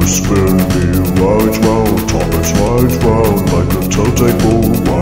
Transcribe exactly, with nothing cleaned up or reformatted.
spin me right round, top it right round like a turntable.